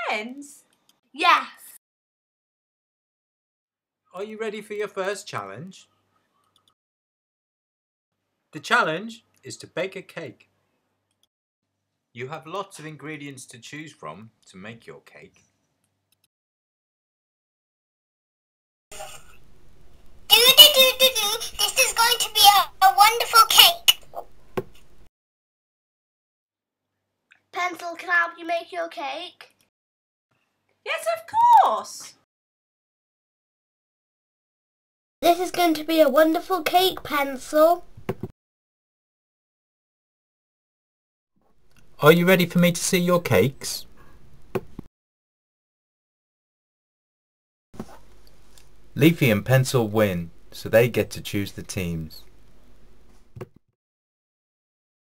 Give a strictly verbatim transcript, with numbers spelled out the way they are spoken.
friends? Yes. Are you ready for your first challenge? The challenge is to bake a cake. You have lots of ingredients to choose from to make your cake. Do-do-do-do-do, this is going to be a, a wonderful cake. Pencil, can I help you make your cake? Yes, of course. This is going to be a wonderful cake, Pencil. Are you ready for me to see your cakes? Leafy and Pencil win, so they get to choose the teams.